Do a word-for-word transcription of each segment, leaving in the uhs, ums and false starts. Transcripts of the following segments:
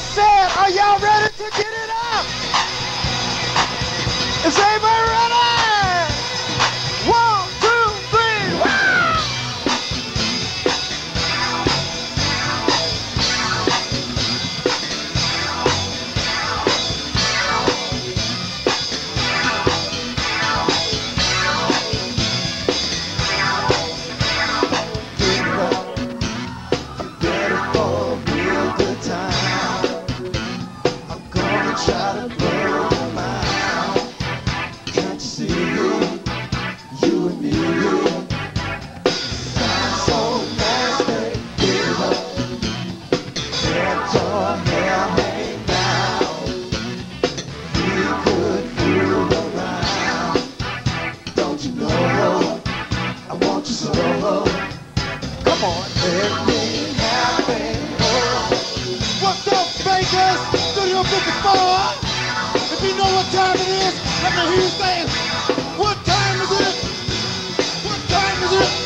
said, are y'all ready to get it up? Is everybody ready? One, two, three, woo! Studio fifty-four. If you know what time it is, let me hear you say, what time is it? What time is it?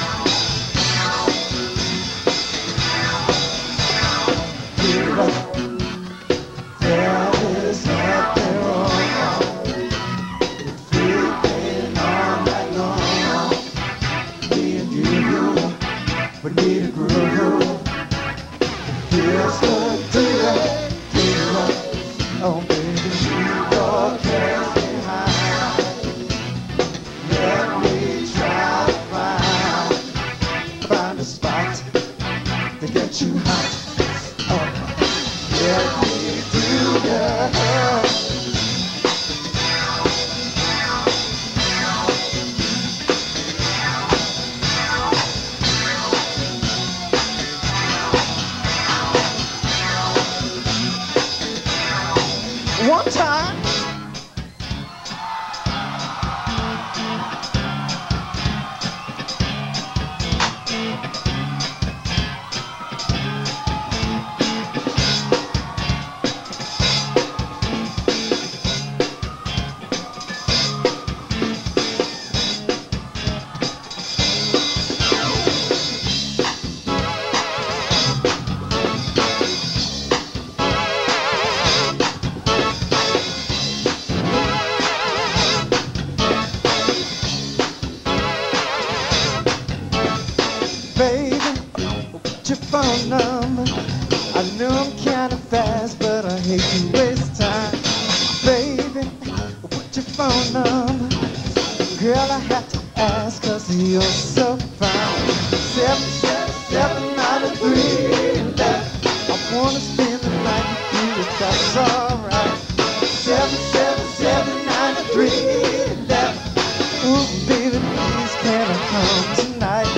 Give it up. There is nothing wrong. We've been all night long. Me and you, we need a groove. Feels good to you. Oh baby, leave your cares behind. Let me try to find, find a spot to get you hot. Oh, let me do that. One time. Baby, what's your phone number? I know I'm kinda fast, but I hate to waste time. Baby, what's your phone number? Girl, I have to ask, cause you're so fine. Seven, seven, seven, nine, three, left. I wanna spend the night with you if that's alright. Seven, seven, seven, nine, three, left. Ooh, baby, please can I come tonight?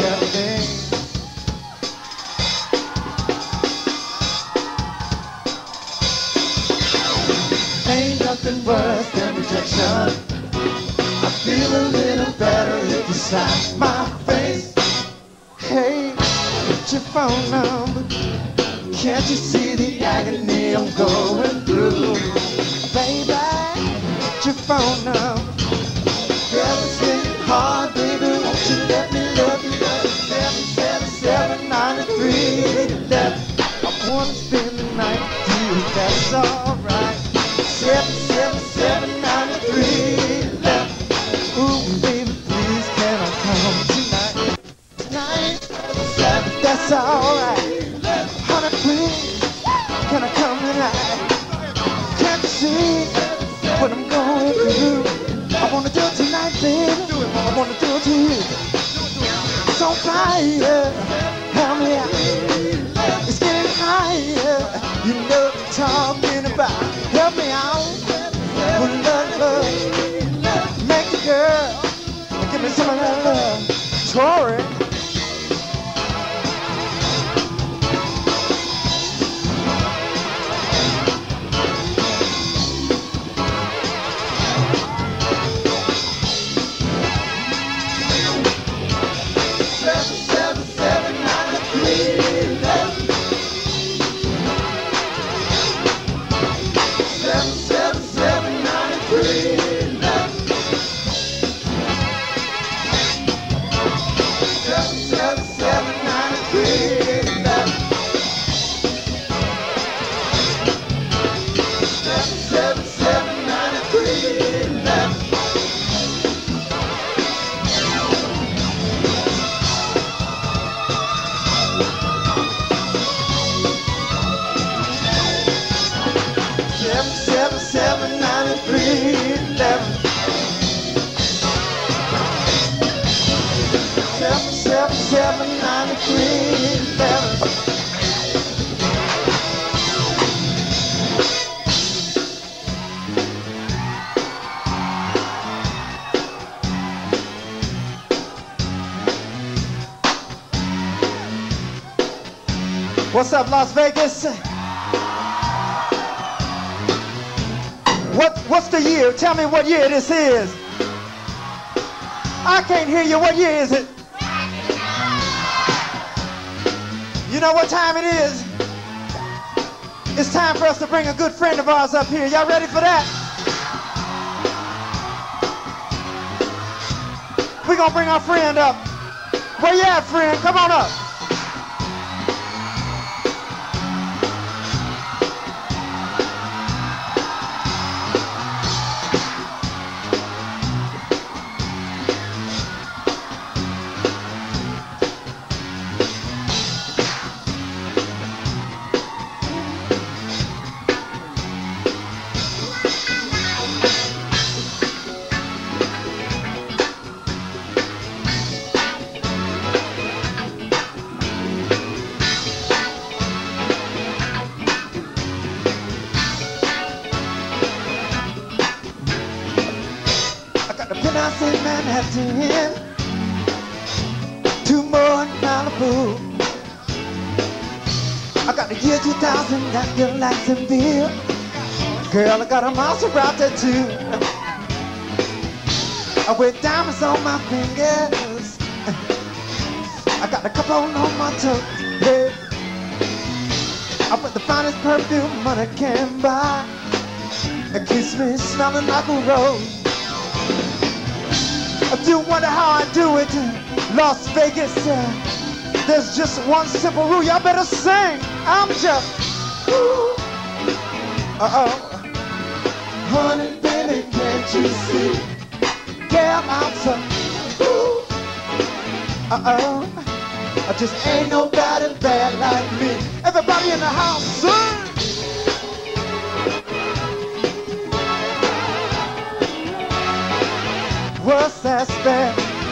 Ain't nothing worse than rejection. I feel a little better if you slap my face. Hey, what's your phone number? Can't you see the agony I'm going through? Baby, what's your phone number? Girl, it's getting hard, baby, won't you let me love you? Seven, seven, seven, nine, three, eleven. I wanna spend the night with you if that's alright. Seven, seven, seven, nine, three, eleven. Ooh, baby, please can I come tonight? Tonight, seven, that's alright. Honey, please, can I come tonight? Can't you see what I'm going through? I wanna do it tonight, baby. I wanna do it to you. It's on fire, help me out. It's getting higher. You know what I'm talking about. Help me out. With love, love. Make the girl give me some of that love. Tori. Seven, seven, seven, nine. Seven, seven, seven, nine, three, eleven. Seven, seven, seven, nine, three, eleven. What's up, Las Vegas? What, what's the year? Tell me what year this is. I can't hear you. What year is it? You know what time it is? It's time for us to bring a good friend of ours up here. Y'all ready for that? We're gonna bring our friend up. Where you at, friend? Come on up. Manhattan, two more in Malibu. I got the year two thousand, got your Jacksonville. Girl, I got a Maserati too. I wear diamonds on my fingers. I got a couple on my toe. Hey. I put the finest perfume money can buy. It keeps me smelling like a rose. I do wonder how I do it, Las Vegas. Uh, there's just one simple rule, y'all better sing. I'm just, ooh, uh-oh. Honey, baby, can't you see? Yeah, I'm so, ooh, uh-oh. I just ain't nobody bad like me. Everybody in the house, sing. What's that spell?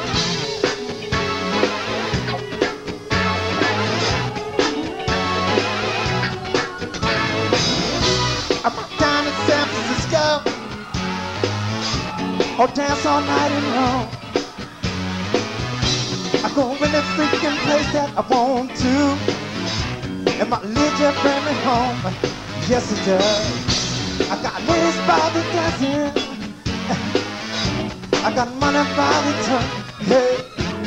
I'm down in San Francisco, or dance all night in Rome. I go in every freaking place that I want to, and my religion bring me home. Yes, it does. I got ladies by the dozen. I got money by the ton, hey.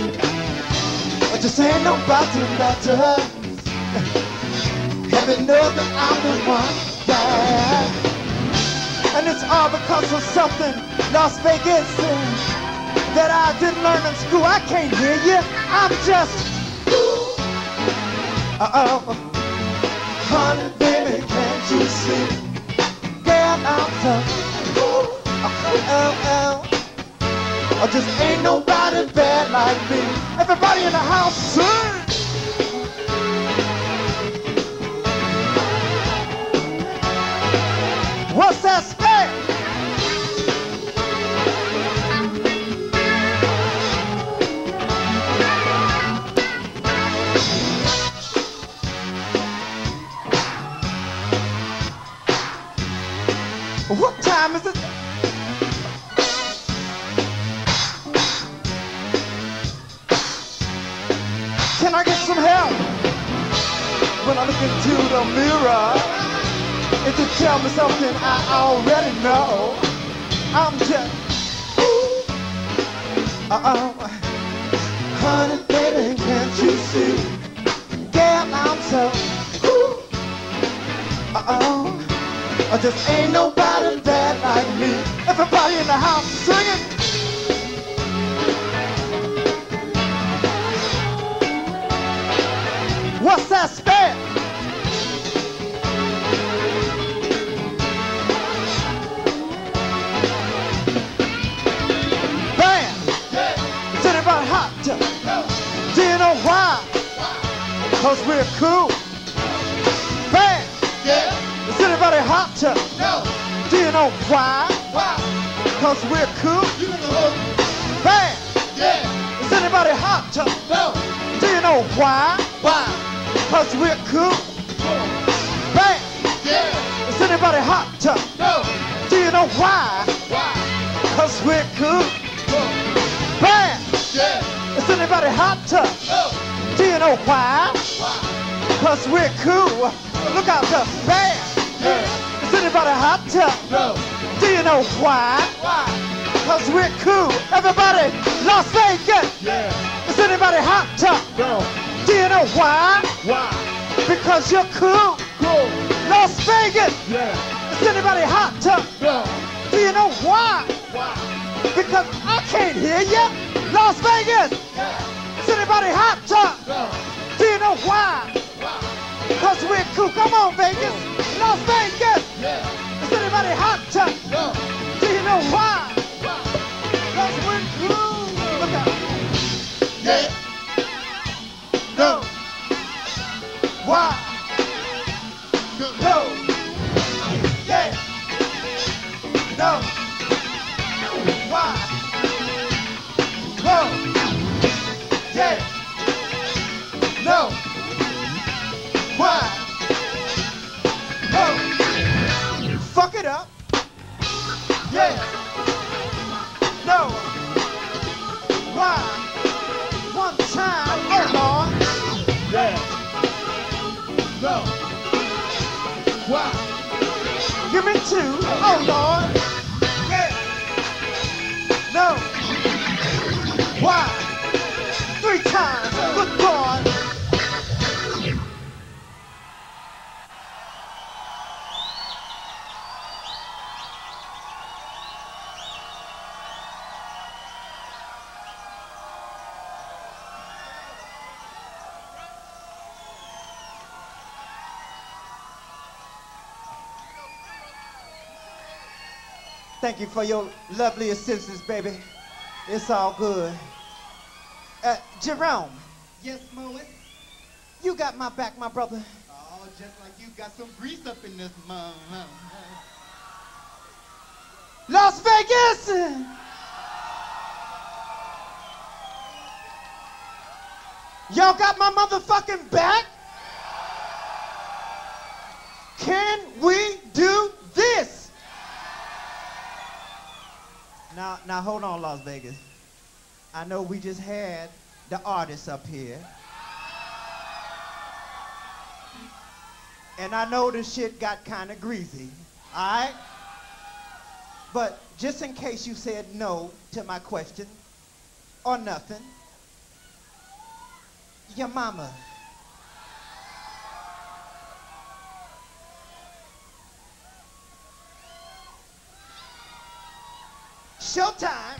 I just ain't nobody better. Heaven knows that I'm the one, yeah. And it's all because of something, Las Vegas, uh, that I didn't learn in school. I can't hear you, I'm just, ooh, uh-oh. Honey, baby, can't you see? Girl, I'm so, ooh, oh, oh, oh. I just ain't nobody bad like me. Everybody in the house, sing! What's that spell? What time is it? Can I get some help? When I look into the mirror, it to tell me something I already know. I'm just, ooh, uh-oh. Honey, baby, can't you see? Girl, I'm so, ooh, uh-oh. I just ain't nobody bad like me. Everybody in the house singing. What's that spell? Bam! Yeah. Is anybody hot? Yeah. Do you know why? Cause we're cool. Bad. Yeah. Is anybody hot? No. Do you know why? Why? Cause we're cool. You know the Bad. Yeah. Is anybody hot? No. Do you know why? Why? Cause we're cool. Bad. Yeah. Is anybody hot? No. Do you know why? Why? Cause we're cool. Bad. Yeah. Is anybody hot? No. Do you know why? Why? Cause we're cool. Look out the bad. Yeah. Is anybody hot? No. Do you know why? Why? Cause we're cool. Everybody, Las Vegas. Yeah. Is anybody hot? No. Do you know why? Why? Because you're cool. Cool. Las Vegas. Yeah. Is anybody hot? No. Do you know why? Why? Because I can't hear you. Las Vegas. Yeah. Is anybody hot? No. Do you know why? Why? Because we're cool. Come on, Vegas. Las Vegas. Yeah. Is anybody hot? No. Do you know why? Why? Because we're cool. Look out. Yeah. No. Why? No. Yeah. No. Why? No. Yeah. No. Why? No. Fuck it up. Yeah. No. Why? One time. Oh, Lord. Yeah. No. Why? Give me two. Oh, Lord. Yeah. No. Why? Three times. Good God. Thank you for your lovely assistance, baby. It's all good. Uh, Jerome. Yes, Moet. You got my back, my brother. Oh, just like you got some grease up in this mug. Las Vegas! Y'all got my motherfucking back? Can we do this? Now, now hold on, Las Vegas. I know we just had the artists up here. And I know the shit got kind of greasy, all right? But just in case you said no to my question or nothing, your mama. Showtime.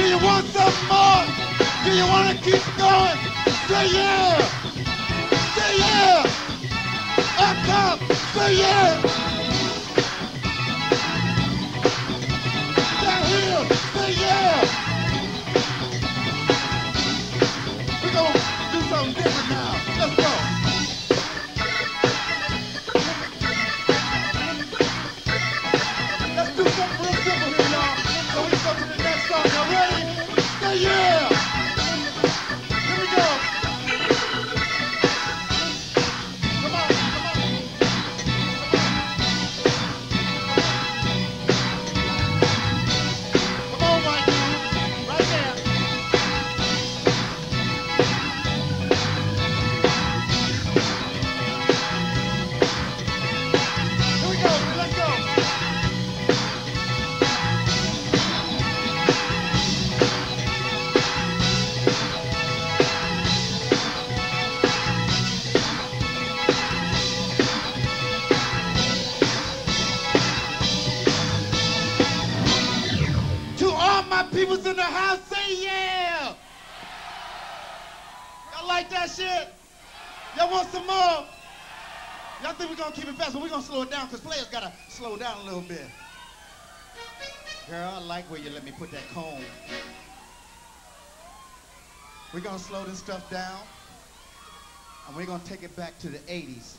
you want some more? Do you want to keep going? Say yeah! Say yeah! Up top! Say yeah! Down here! Say yeah! We're gonna do something different now. Let's go! Let's do something real simple here, y'all. So we can go to the next song. Y'all ready? Say yeah! Here we go. Come on, come on. Come on, white dude. Right there. Here we go. Let's go. To all my peoples in the house, say yeah! Y'all like that shit? Y'all want some more? Y'all think we're gonna keep it fast, but we're gonna slow it down, because players gotta slow down a little bit. Girl, I like where you let me put that comb. We're gonna slow this stuff down, and we're gonna take it back to the eighties.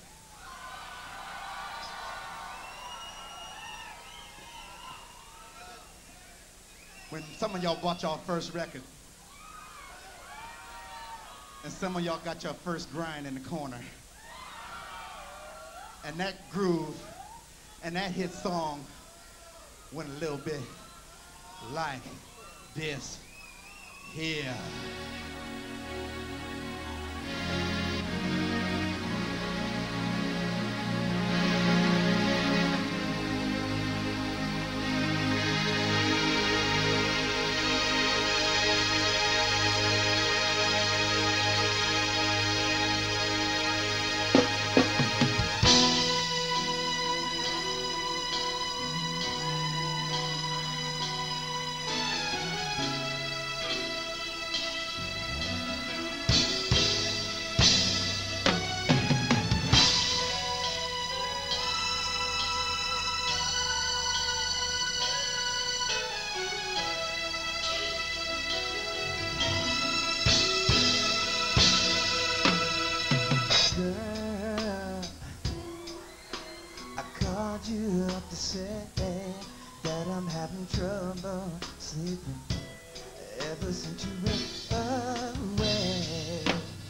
When some of y'all bought y'all first record, and some of y'all got your first grind in the corner. And that groove and that hit song went a little bit like this here. Girl, I called you up to say that I'm having trouble sleeping ever since you went away.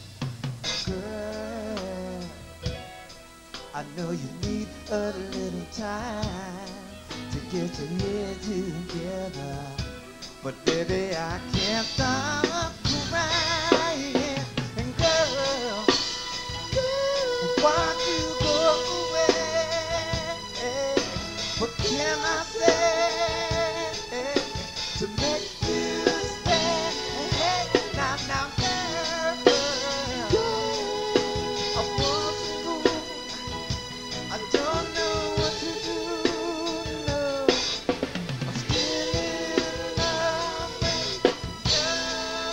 Girl, I know you need a little time to get your head together, but baby, I can't stop crying. And girl, why'd you go away? What can I say to make you stay? Now, now, girl, I want to go. I don't know what to do. No, I'm still in love with you.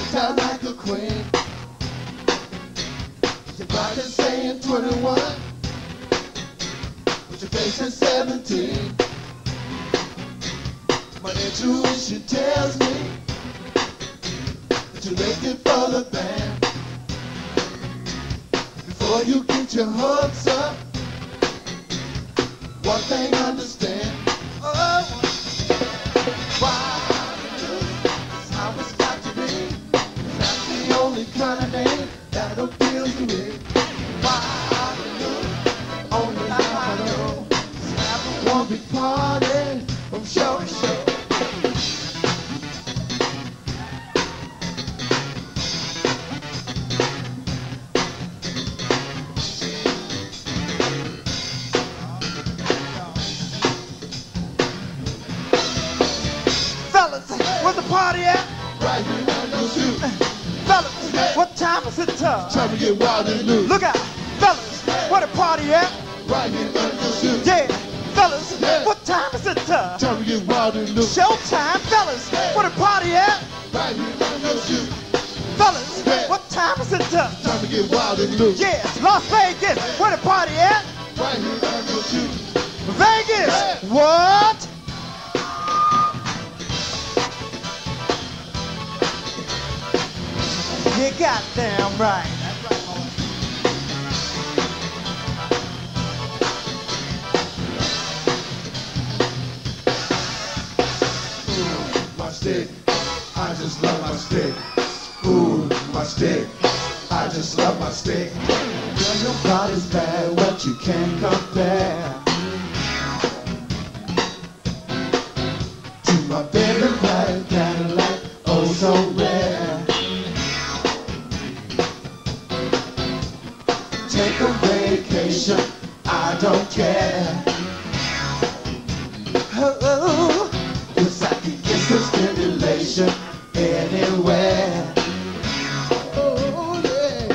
decked out like a queen. Your body's saying twenty-one, but your face is seventeen. My intuition tells me that you're late for the band. Before you get your hopes up, one thing understand. Oh, why is how it's got to be. That's the only kind of name that appeals to me. Why only I know. Snap one big party from show to show. Where's the party at? Right here on your shoe. Fellas, what time is it? Uh? Trying to get wild and loose. Look out, fellas, where the party at? Right here on your shoe. Yeah, fellas, Yeah. what time is it? Uh? Trying to get wild and loose. Showtime, fellas, where the party at? Right here on your shoe. Fellas, Yeah. what time is it? Uh? Trying to get wild and loose. Yeah, Las Vegas, where the party at? Right here on your shoe. Vegas, Yeah. what? You goddamn right. Ooh, my stick, I just love my stick. Ooh, my stick, I just love my stick. Girl, your body's bad, what you can't compare to my baby white Cadillac, oh so rare. Take a vacation, I don't care. Oh, 'cause I can get some stimulation anywhere. Oh, yeah.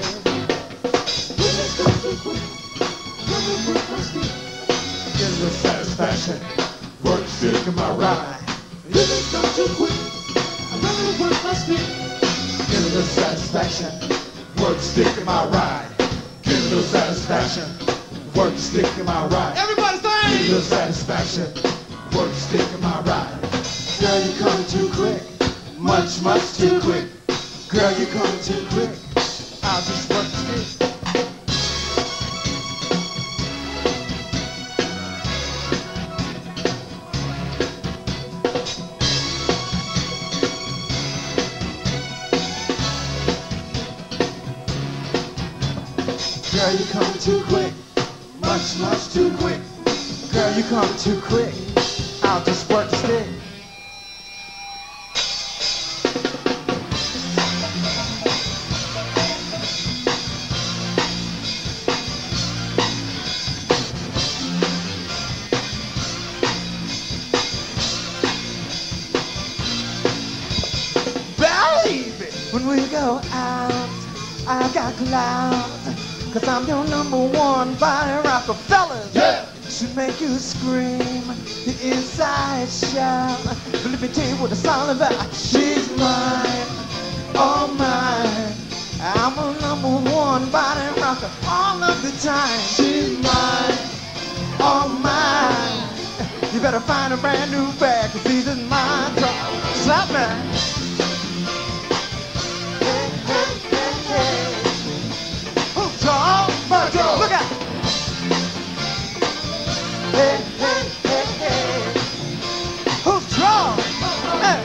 Gives me satisfaction, work stick in my ride. If it's not too quick, I'm gonna work my stick. Gives me satisfaction, work stick in my ride. Give me no satisfaction, work stick in my ride. Everybody Give me sing! no satisfaction, work stick in my ride. Girl, you come too quick, much, much too quick. Girl, you come too quick, I'll just work the stick. Girl, you come too quick, much, much too quick. Girl, you come too quick, I'll just work the stick. Baby, when we go out, I got clouds. Cause I'm your number one body rocker, fellas. Yeah. Should make you scream, the inside shout. But let me tell you what it's all about. She's mine, all mine. I'm a number one body rocker all of the time. She's mine, All mine. You better find a brand new bag, cause these is my truck. Slap me. Hey, hey, hey, hey. Who's wrong? my dog. Look out! Hey, hey, hey, hey. Who's strong? Hey.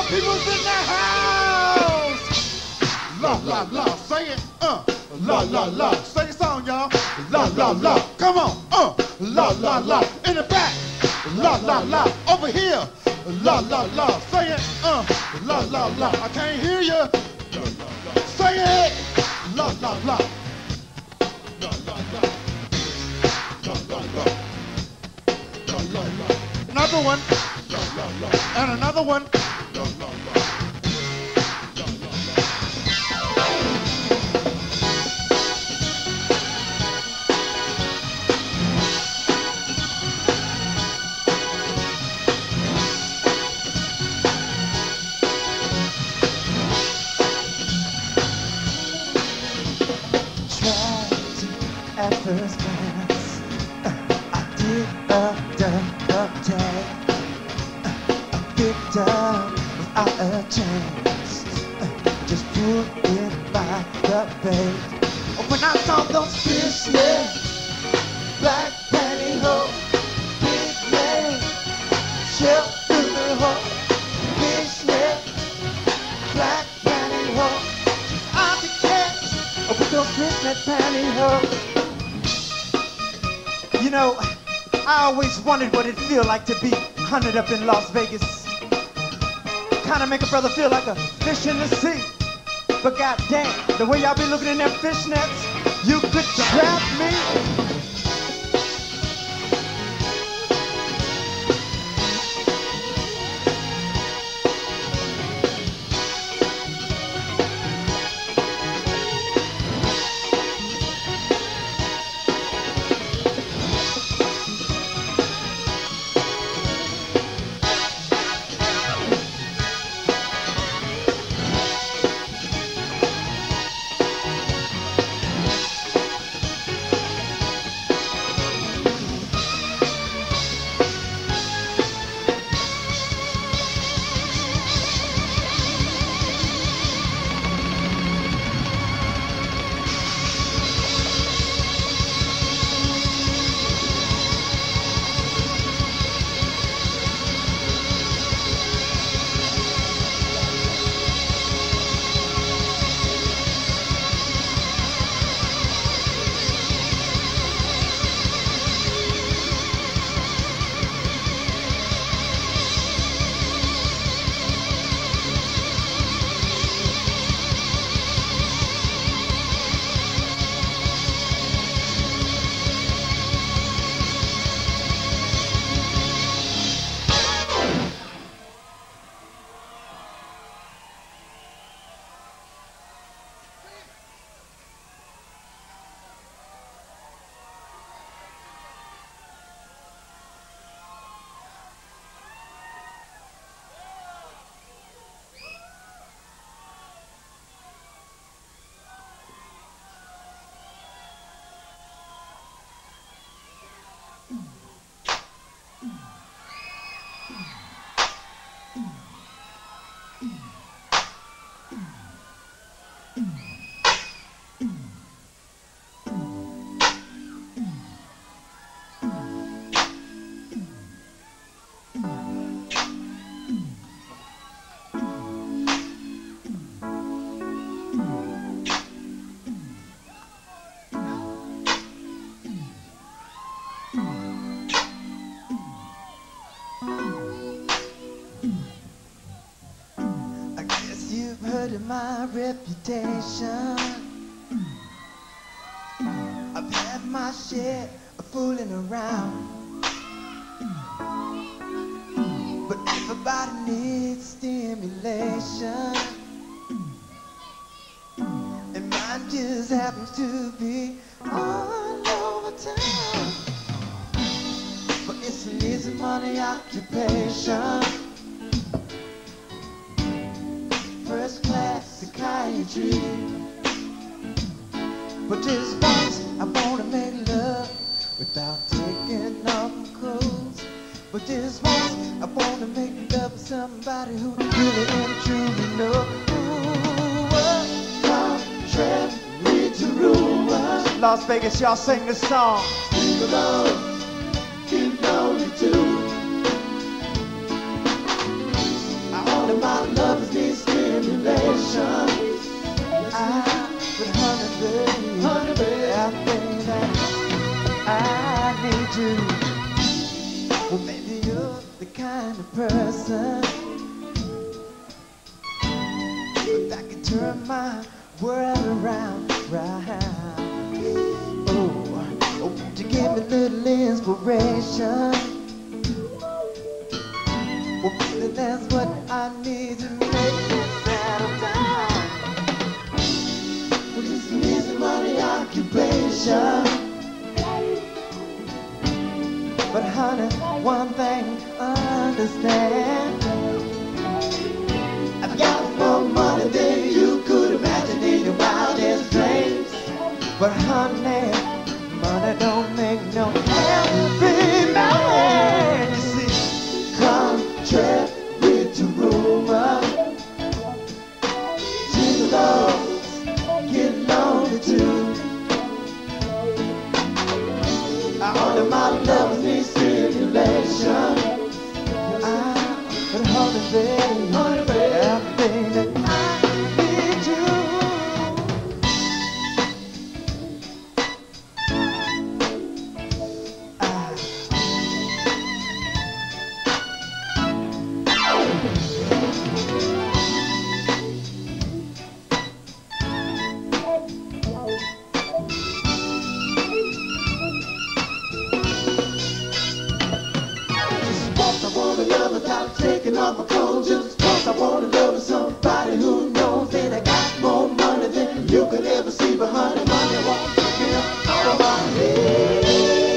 people's in the house. La la la, sing it, uh. La la la, sing a song, y'all. La la la, come on, uh. La la la, in the back. La la la, over here. La la la, sing it, uh. La la la, I can't hear you. Sing it. La la la. La la la. La la la. La la la. Another one. La la la. And another one. La la la. At first glance, uh, I did a duck tag. I picked up without a chance. Uh, just put it by the bait. When I saw those fishnet, black pantyhose, big leg, shell through the hole. Fishnet, black pantyhose, she's out to catch with those fishnet pantyhose. You know, I always wondered what it'd feel like to be hunted up in Las Vegas. Kinda make a brother feel like a fish in the sea. But goddamn, the way y'all be looking in them fishnets, you could trap me. My reputation, I've had my share of fooling around, but everybody needs stimulation, and mine just happens to be all over town. But it's an easy money occupation. First class psychiatry. But just once I wanna make love without taking off my clothes. But just once I wanna make love with somebody who really and truly knows. Contrary to rumors, Las Vegas, y'all sing this song. Gigolo, you know you do. I only of my lovers need stimulation. I would honey, baby, honey, baby, I think that I need you. Well, maybe you're the kind of person that can turn my world around, right? Oh, oh, would you give me a little inspiration? Well, maybe that's what I need to make me settle down. Well, just need some money, occupation. But honey, one thing understand, I've got more money than you could imagine in your wildest dreams. But honey, money don't make no happy man. You see, contrary to rumor, gigolos get lonely too. All of my lovers need stimulation. I would honey, baby, honey, baby, I think that I need you. Taking off my clothes just cause I wanna love somebody who knows that I got more money than you could ever see. But honey, money won't take me out of my head.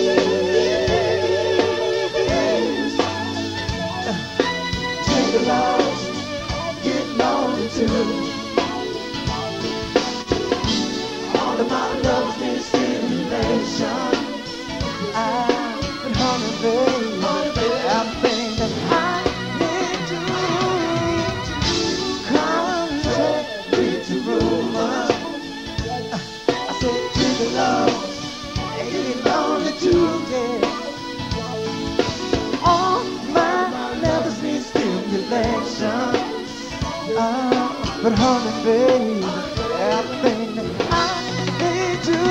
Gigolos get lonely too. All of my lovers need stimulation. I can honey, baby, honey, baby, I think that I Uh, but honey, baby, I think that I need you.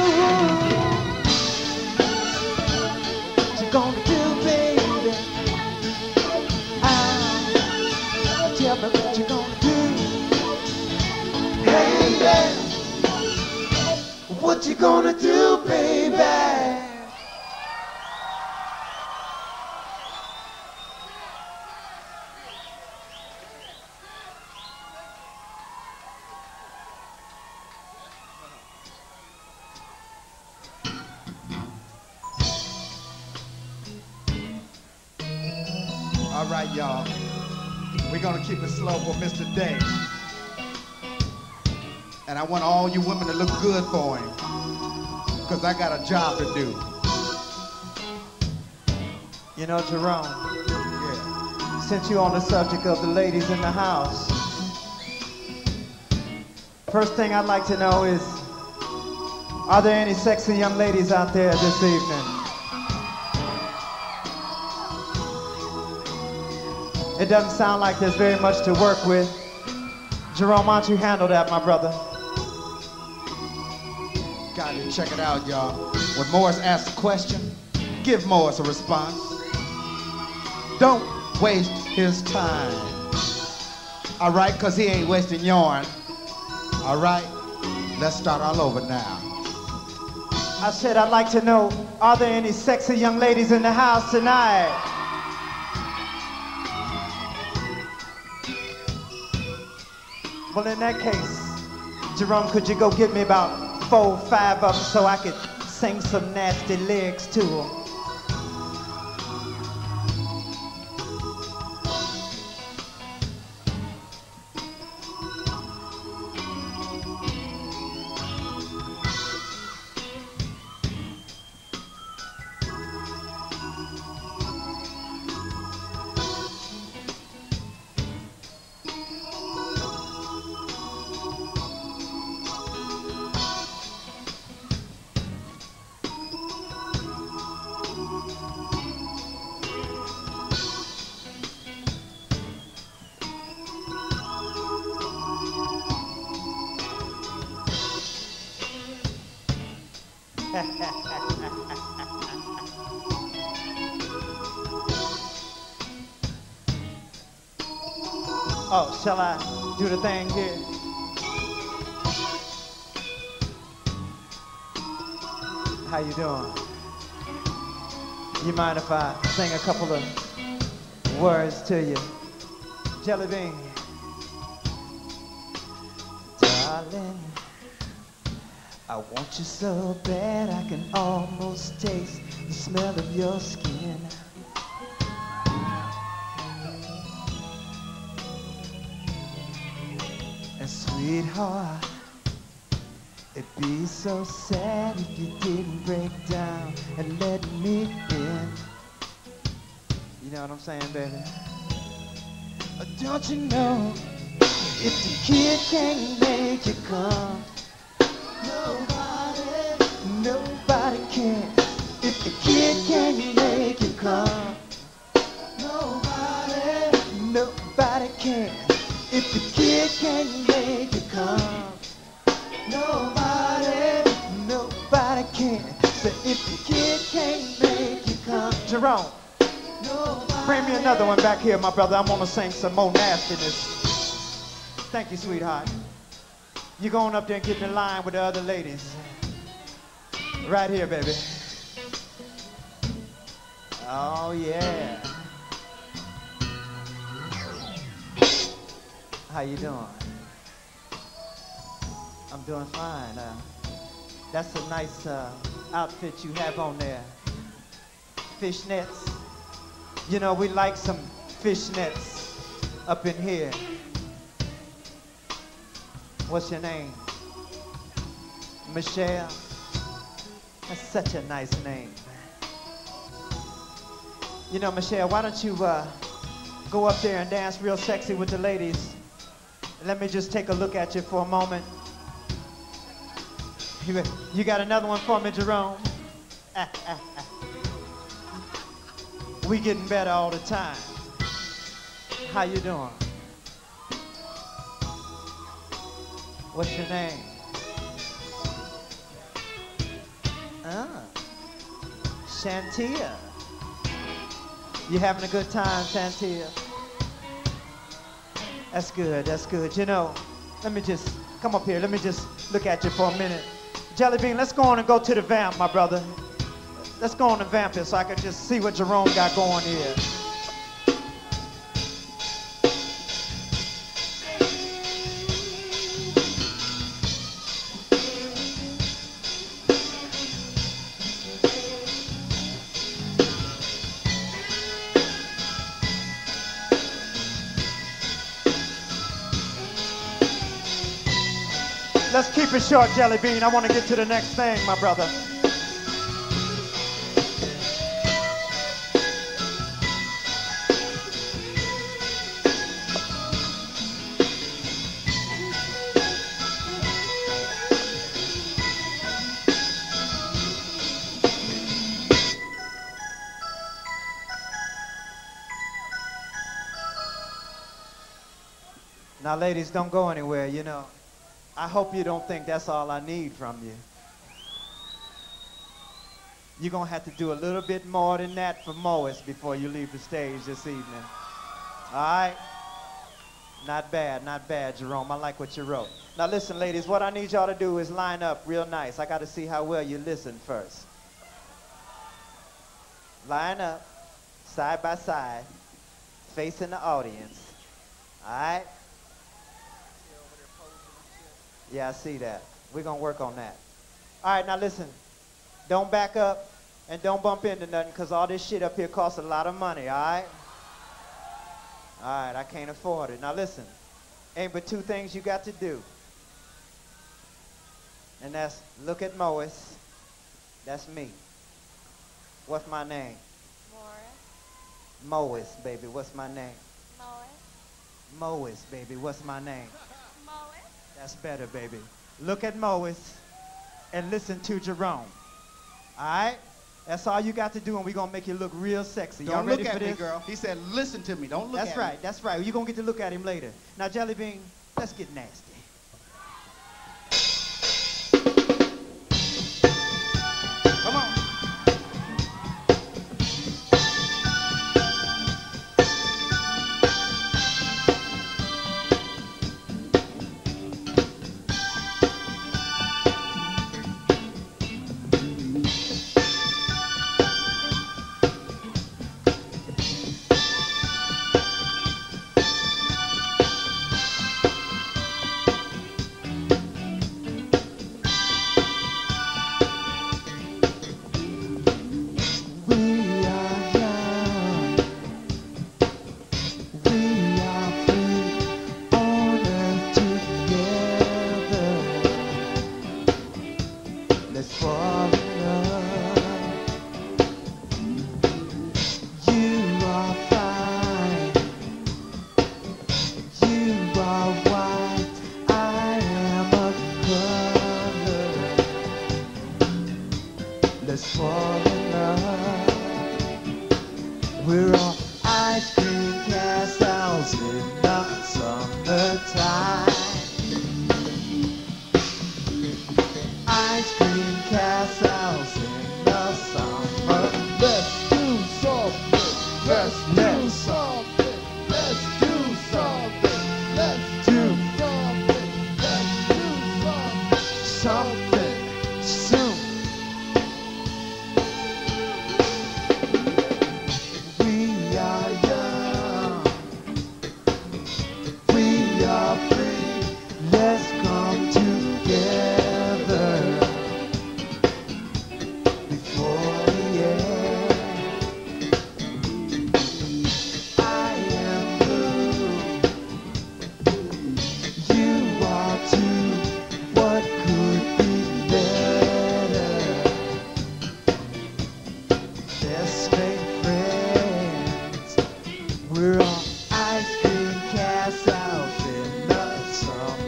What you gonna do, baby? I, tell me what you gonna do. Baby, what you gonna do, baby? All right, y'all. We're gonna keep it slow for Mister Day. And I want all you women to look good for him, because I got a job to do. You know, Jerome, Yeah. since you're on the subject of the ladies in the house, first thing I'd like to know is, are there any sexy young ladies out there this evening? It doesn't sound like there's very much to work with. Jerome, why don't you handle that, my brother? Got to check it out, y'all. When Morris asks a question, give Morris a response. Don't waste his time. All right, because he ain't wasting yarn. All right, let's start all over now. I said I'd like to know, are there any sexy young ladies in the house tonight? Well, in that case, Jerome, could you go get me about four, five of them so I could sing some nasty lyrics to them? Oh, shall I do the thing here? How you doing? You mind if I sing a couple of words to you? Jelly Bean. Darling, I want you so bad I can almost taste the smell of your skin. And sweetheart, it'd be so sad if you didn't break down and let me in. You know what I'm saying, baby? Uh, Don't you know, if the kid can't make you come, nobody, nobody can. If the kid can't make you come, nobody, nobody can. If the kid can't make you come, nobody, nobody can. So if the kid can't make you come, Jerome, bring me another one back here, my brother. I'm gonna sing some more nastiness. Thank you, sweetheart. You going up there and get in line with the other ladies. Right here, baby. Oh, yeah. How you doing? I'm doing fine. Uh, that's a nice uh, outfit you have on there. Fishnets. You know, we like some fishnets up in here. What's your name? Michelle? That's such a nice name. You know, Michelle, why don't you uh, go up there and dance real sexy with the ladies? Let me just take a look at you for a moment. You, you got another one for me, Jerome? We getting better all the time. How you doing? What's your name? Ah, Shantia. You having a good time, Shantia? That's good, that's good. You know, let me just, come up here, let me just look at you for a minute. Jelly Bean, let's go on and go to the vamp, my brother. Let's go on and vamp it so I can just see what Jerome got going here. Let's keep it short, Jelly Bean. I want to get to the next thing, my brother. Now, ladies, don't go anywhere, you know. I hope you don't think that's all I need from you. You're gonna have to do a little bit more than that for Mois before you leave the stage this evening. All right? Not bad, not bad, Jerome. I like what you wrote. Now listen, ladies, what I need y'all to do is line up real nice. I gotta see how well you listen first. Line up, side by side, facing the audience. All right? Yeah, I see that. We're going to work on that. All right, now listen. Don't back up and don't bump into nothing because all this shit up here costs a lot of money, all right? All right, I can't afford it. Now listen. Ain't but two things you got to do. And that's look at Mois. That's me. What's my name? Morris. Mois, baby. What's my name? Mois. Mois, baby. What's my name? That's better, baby. Look at Mois and listen to Jerome. All right? That's all you got to do, and we're going to make you look real sexy. Y'all ready for this? Don't look at me, girl. He said, listen to me. Don't look at me. That's right. That's right. You're going to get to look at him later. Now, Jelly Bean, let's get nasty.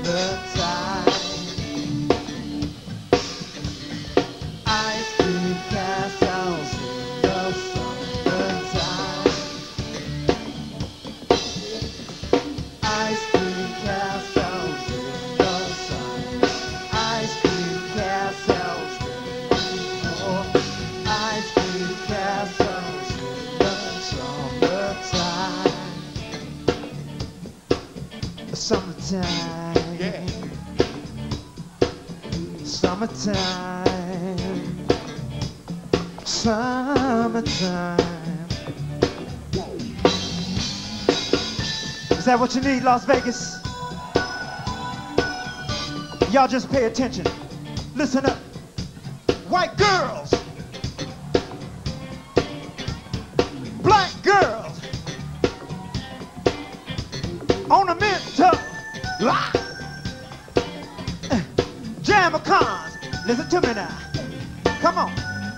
summertime. Ice cream castles in the summertime. Ice cream castles in the sun. Ice cream castles before. Ice cream castles in the summertime. Summertime. Yeah. Summertime. Summertime. Is that what you need, Las Vegas? Y'all just pay attention. Listen up. White girls. Black girls. On a mental. Ah. Jamicons. Listen to me now. Come on.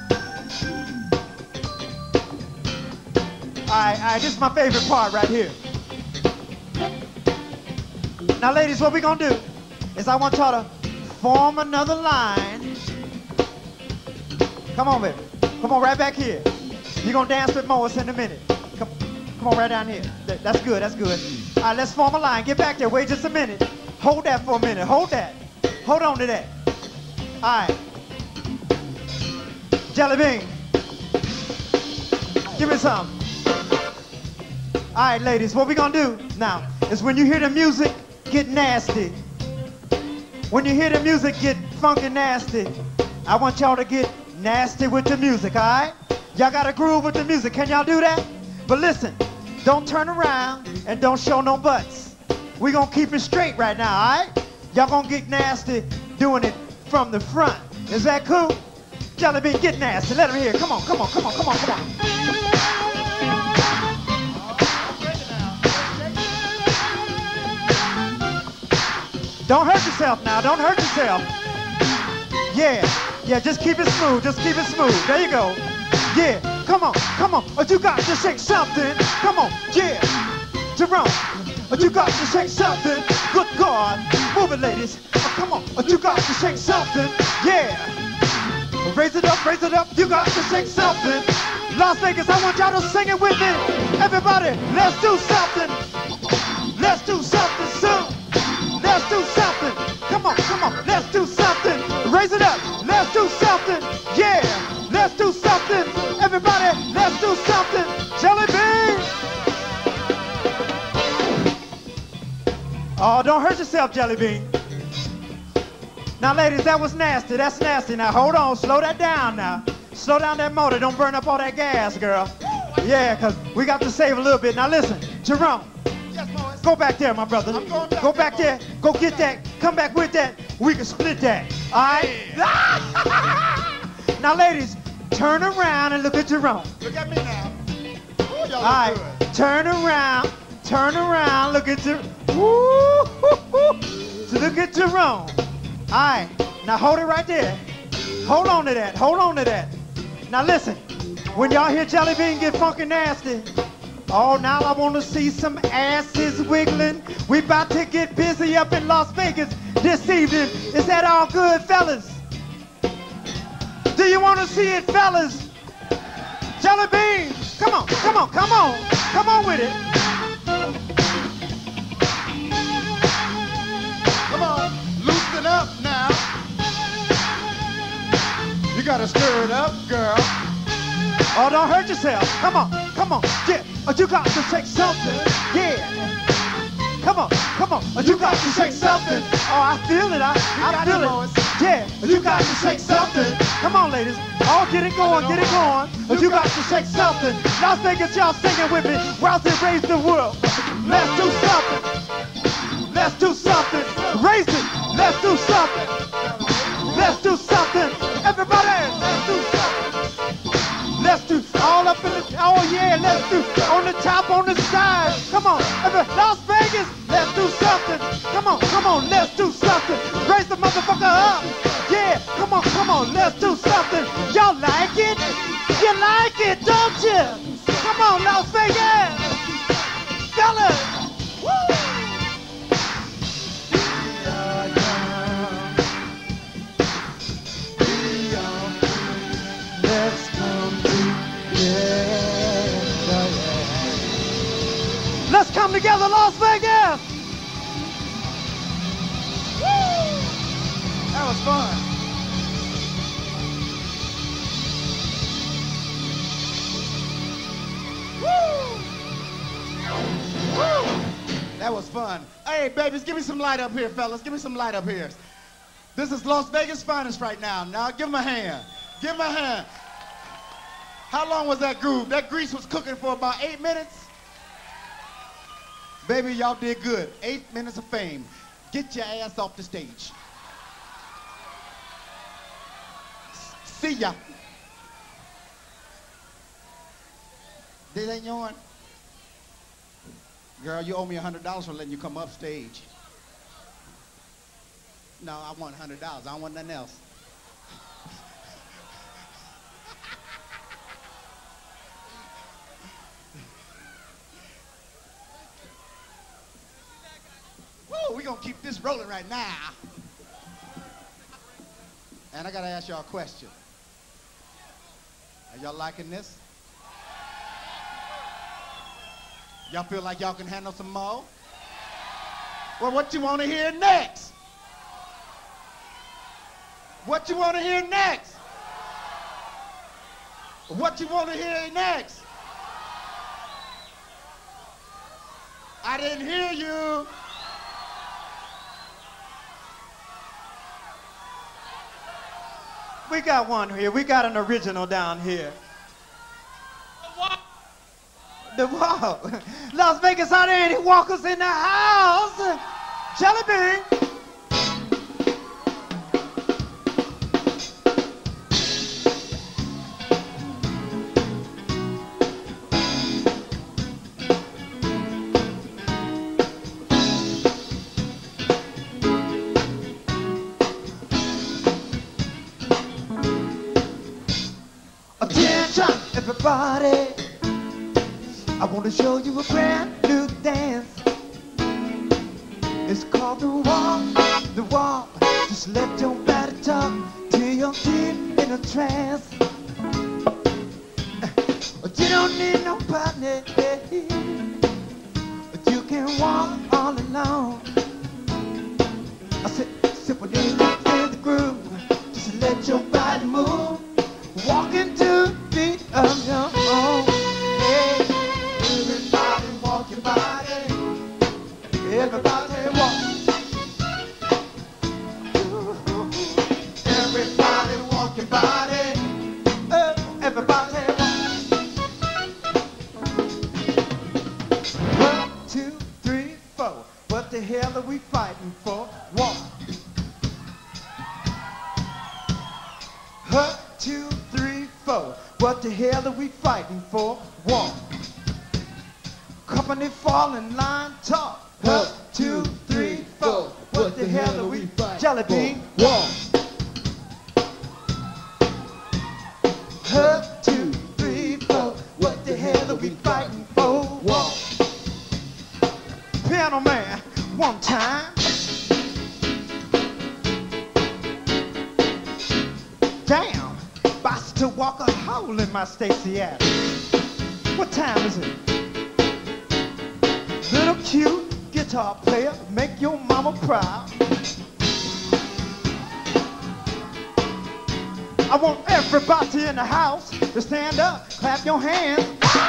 Alright, alright, this is my favorite part right here. Now ladies, what we gonna do is I want y'all to form another line. Come on, baby. Come on, right back here. You're gonna dance with Morris in a minute. Come, come on, right down here. That- That's good, that's good. Alright, let's form a line. Get back there, wait just a minute. Hold that for a minute, hold that. Hold on to that. Alright. Jelly bean. Give me some. Alright, ladies, what we gonna do now is when you hear the music get nasty, when you hear the music get funky nasty, I want y'all to get nasty with the music, alright? Y'all gotta groove with the music. Can y'all do that? But listen, don't turn around and don't show no butts. We gonna keep it straight right now, alright? Y'all gonna get nasty doing it from the front. Is that cool? Jelly bean, get nasty. Let them hear. Come on, come on, come on, come on, come on. Don't hurt yourself now. Don't hurt yourself. Yeah, yeah, just keep it smooth. Just keep it smooth. There you go. Yeah, come on, come on. Oh, you got to shake something. Come on, yeah. Jerome, oh, you got to shake something. Good God. Move it, ladies. Oh, come on. Oh, you got to shake something. Yeah. Raise it up, raise it up. You got to shake something. Las Vegas, I want y'all to sing it with me. Everybody, let's do something. Let's do something soon. Let's do something. Come on, come on. Let's do something. Raise it up. Let's do something. Yeah. Let's do something. Everybody, let's do something. Jelly bean. Oh, don't hurt yourself, Jelly bean. Now, ladies, that was nasty. That's nasty. Now, hold on. Slow that down now. Slow down that motor. Don't burn up all that gas, girl. Yeah, because we got to save a little bit. Now, listen. Jerome. Yes, Morris. Go back there, my brother. I'm going back Go there, back there. Go get that. Come back with that. We can split that. All right? Now, ladies, turn around and look at Jerome. Look at me now. Ooh, y'all All right. look good. Turn around. Turn around. Look at Jerome. Woo, woo, woo. So look at Jerome. All right. Now, hold it right there. Hold on to that. Hold on to that. Now, listen. When y'all hear Jelly Bean get funky nasty, oh, now I want to see some asses wiggling. We about to get busy up in Las Vegas this evening. Is that all good, fellas? Do you want to see it, fellas? Jelly Bean, come on, come on, come on. Come on with it. Come on, loosen up now. You gotta stir it up, girl. Oh, don't hurt yourself. Come on, come on. Yeah, oh, you got to shake something. Yeah. Come on, come on. Oh, you got to shake something. Oh, I feel it. I, I feel it. Yeah, oh, you got to shake something. Come on, ladies. Oh, get it going, get it going. Oh, you got to shake something. Las Vegas, y'all singing with me. Rouse and raise the world. Let's do something. Let's do something. Raise it. Let's do something. Let's do something. Everybody, let's do something. Let's do all up in the, oh yeah, let's do on the top, on the side. Come on, every, Las Vegas, let's do something. Come on, come on, let's do something. Raise the motherfucker up. Yeah, come on, come on, let's do something. Y'all like it? You like it, don't you? Come on, Las Vegas. Fellas. Woo. together, Las Vegas! Woo! That was fun. Woo! Woo! That was fun. Hey, babies, give me some light up here, fellas. Give me some light up here. This is Las Vegas finest right now. Now, give him a hand. Give him a hand. How long was that groove? That grease was cooking for about eight minutes? Baby, y'all did good. Eight minutes of fame. Get your ass off the stage. S- See ya. This ain't yours? Girl, you owe me one hundred dollars for letting you come up stage. No, I want one hundred dollars. I don't want nothing else. Woo, we're going to keep this rolling right now. And I got to ask y'all a question. Are y'all liking this? Y'all feel like y'all can handle some more? Well, what you want to hear next? What you want to hear next? What you want to hear next? I didn't hear you. We got one here. We got an original down here. The wall. Las Vegas, are there any walkers in the house? Jelly bean. Attention, everybody. I want to show you a brand new dance. It's called the walk, the walk. Just let your body talk till you're deep in a trance. You don't need nobody. You can walk all alone. I said, sit when you look in the groove. Just let your body move. Walk into the beat of your own. Hey. Everybody walk your body. Everybody walk. Everybody walk your body. Uh, everybody walk. One, two, three, four. What the hell are we fighting for? Walk. One, two, three, four. What the hell are we fighting for? Walk. Company fall in line, talk. One, two, three, four. What the hell are we fighting? Jelly bean, walk. One, two, three, four. What the hell are we fighting for? Walk. Piano man, one time. Damn, boss to walk a hole in my Stacy Adams. What time is it? Little cute guitar player, make your mama proud. I want everybody in the house to stand up, clap your hands.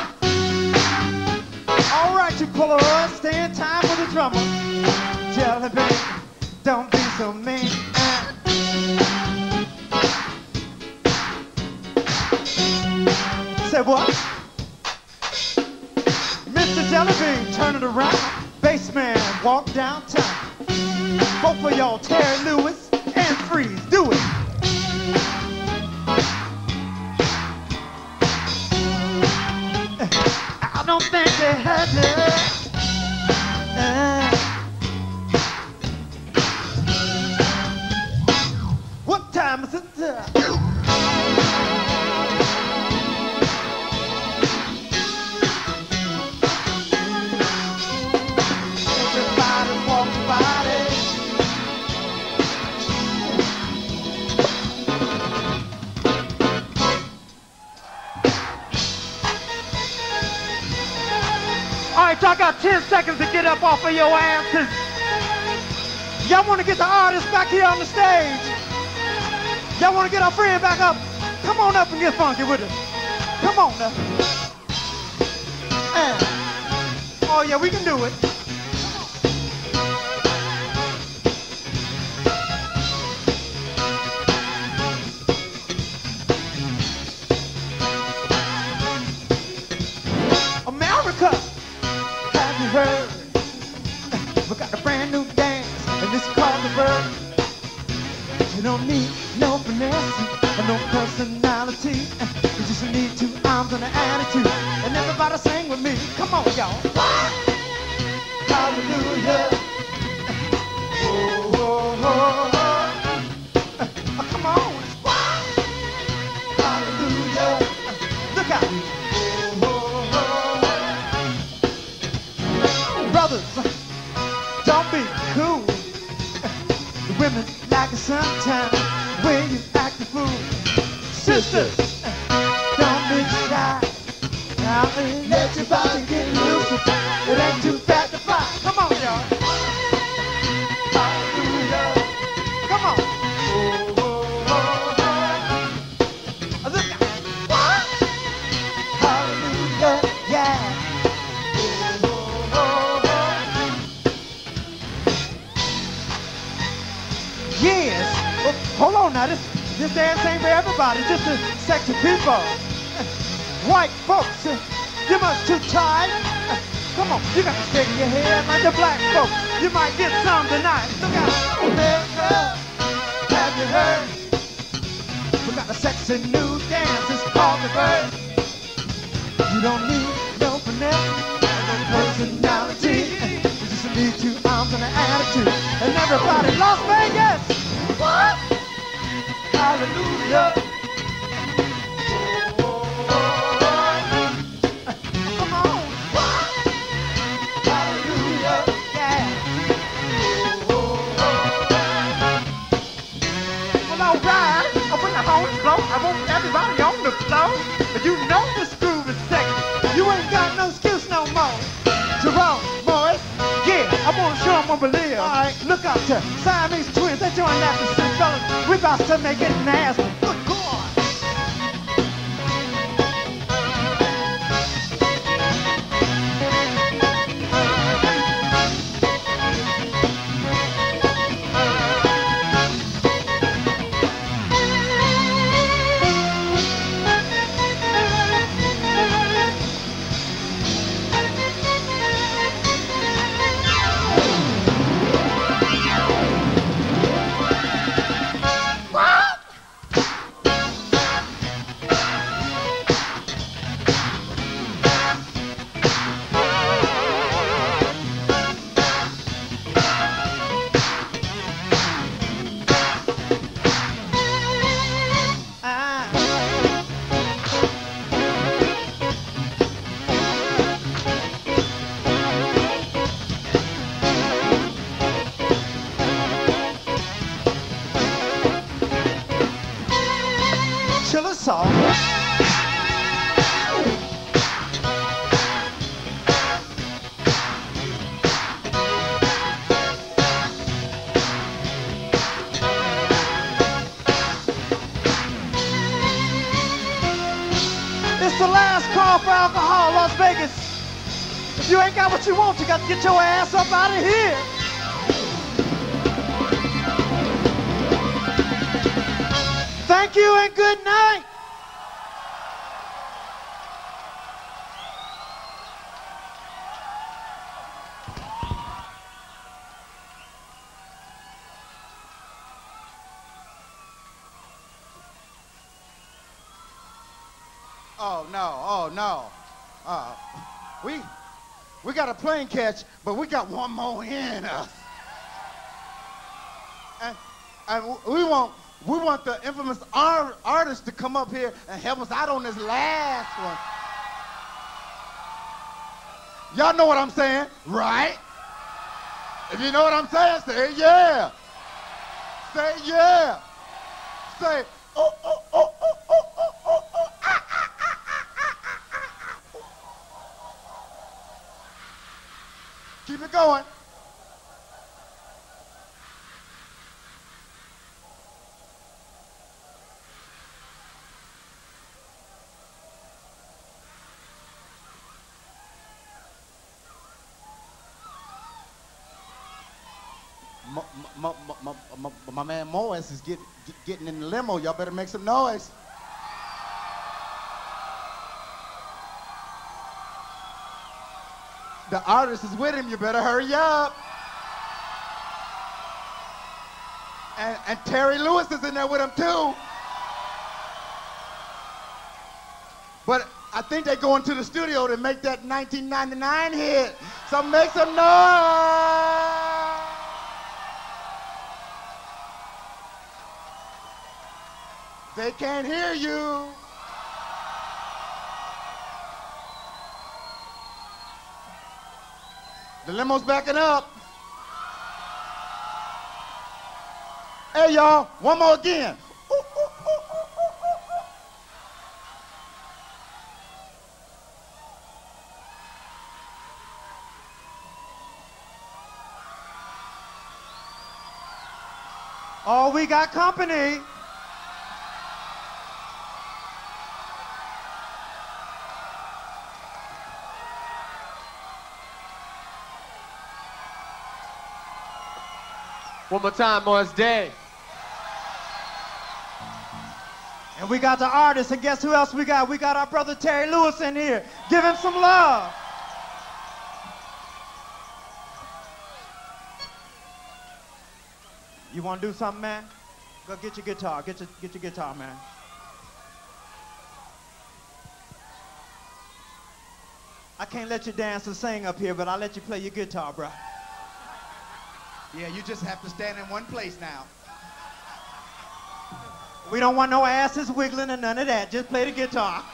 All right, you Polaroid, stay in time with the drummer. Jelly bean, don't be so mean. Say what? Mister Jelly Bean, turn it around. Bassman, walk downtown. Both of y'all, Terry Lewis and Freeze, do it. I don't think they had it. Uh, what time is it? Uh, All right, y'all got got ten seconds to get up off of your asses. Y'all want to get the artists back here on the stage? Y'all want to get our friend back up? Come on up and get funky with us. Come on now. And, oh yeah, we can do it. America, have you heard? We got a brand new dance, and it's called the bird. You don't need no finesse or no personality. You just need two arms and an attitude. And everybody sing with me. Come on, y'all. Hallelujah. Oh, oh, oh, oh. Uh, come on. Hallelujah. Look out. Brothers, don't be cool. The women like it sometimes when you act a fool. Sisters, don't be shy. Now let your body get loose. It ain't too fat to fly. Come on, y'all. Hallelujah. Come on. Oh, oh, oh, oh. Look out. What? Hallelujah. Yeah. Yes. Oh, hold on now. This this dance ain't for everybody. Just a sexy people. White folks, you much too tight. Come on, you got to shake your head like the black folks. You might get some tonight. Look out, America. Have you heard? We got a sexy new dance. It's called the bird. You don't need no finesse, no personality. You just need two arms and an attitude. And everybody, Las Vegas! What? Hallelujah! Oh, oh, oh. Come on! What? Hallelujah! Yeah! Oh, oh, oh. Well, all right. When the horns blow, I want everybody on the floor. But you know this groove is sexy. You ain't got no excuse no more. Jerome, Morris, yeah, I want to show them what we live. All right, look out there. Siamese twins, they join that to six fellas. We about to make it nasty. Good God. Song. It's the last call for alcohol, Las Vegas. If you ain't got what you want, you got to get your ass up out of here. Thank you and good night. Oh no, oh no. Uh, we we got a plane catch, but we got one more in us. And, and we want we want the infamous art, artist to come up here and help us out on this last one. Y'all know what I'm saying, right? If you know what I'm saying, say yeah. Say yeah. Say oh oh oh oh oh oh oh oh. Ah, ah, ah, ah, ah, ah. Keep it going. My, my, my, my, my man Morris is get, get, getting in the limo. Y'all better make some noise. The artist is with him. You better hurry up. And, and Terry Lewis is in there with him too. But I think they're going to the studio to make that nineteen ninety-nine hit. So make some noise. They can't hear you. The limo's backing up. Hey, y'all, one more again. Ooh, ooh, ooh, ooh, ooh, ooh. Oh, we got company. One more time, Morris Day. And we got the artist, and guess who else we got? We got our brother Terry Lewis in here. Give him some love. You want to do something, man? Go get your guitar. Get your, get your guitar, man. I can't let you dance or sing up here, but I'll let you play your guitar, bro. Yeah, you just have to stand in one place now. We don't want no asses wiggling or none of that. Just play the guitar.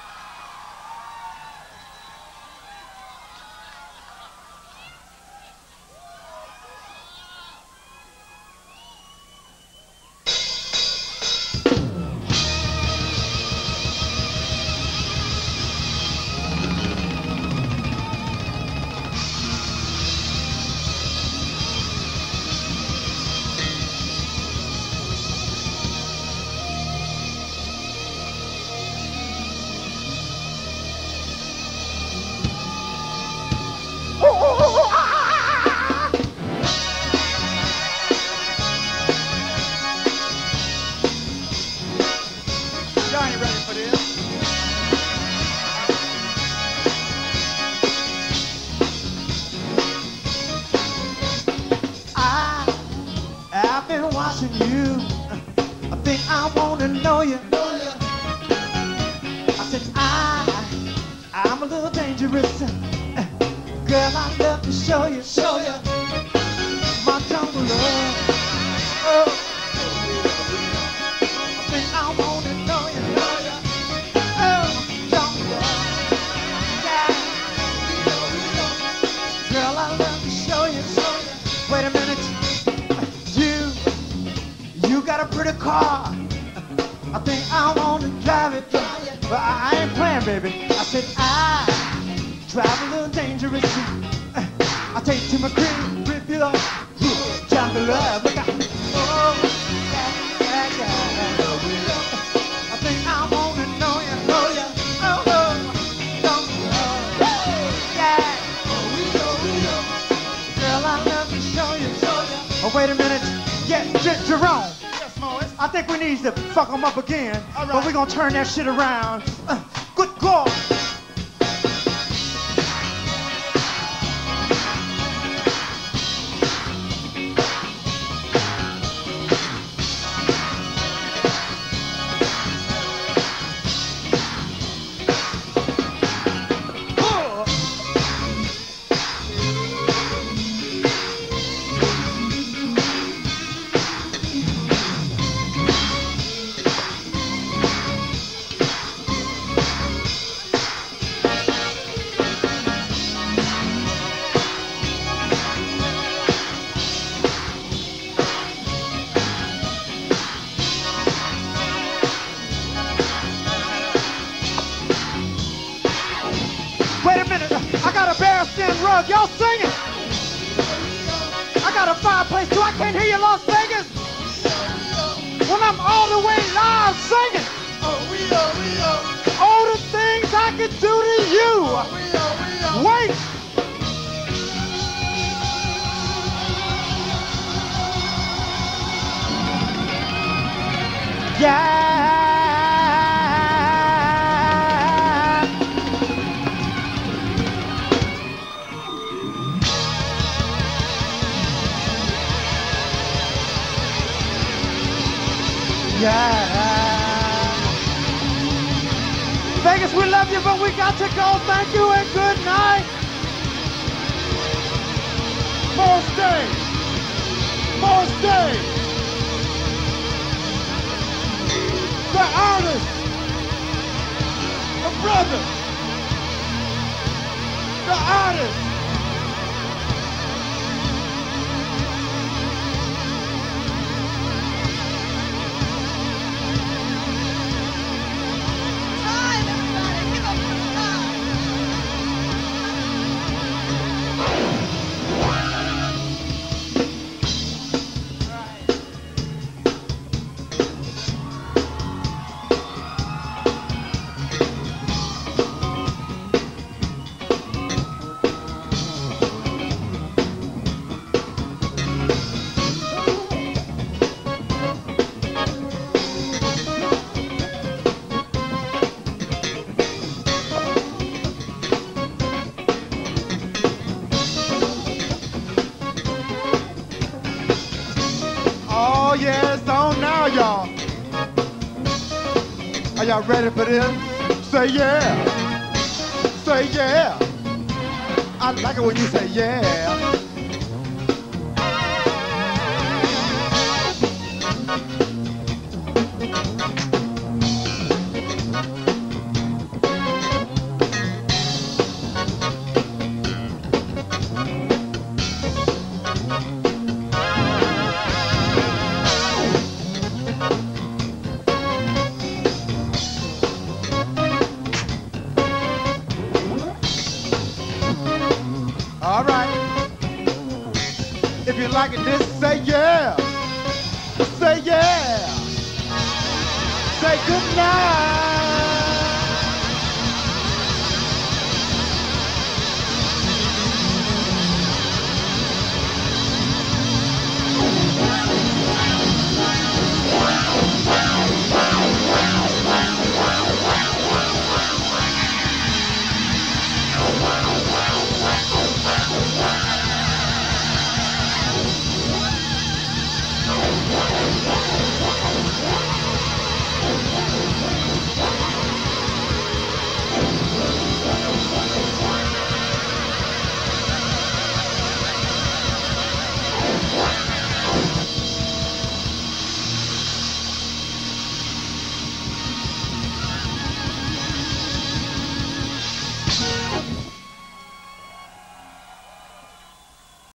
Turn that shit around. Uh, good God. Y'all sing it. Yeah. Vegas, we love you, but we got to go. Thank you and good night. More stage. More stage. The artist. The brother. The artist. Oh yeah, it's on now, y'all. Are y'all ready for this? Say yeah. Say yeah. I like it when you say yeah. All right. If you like it, this say yeah. Say yeah. Say good night.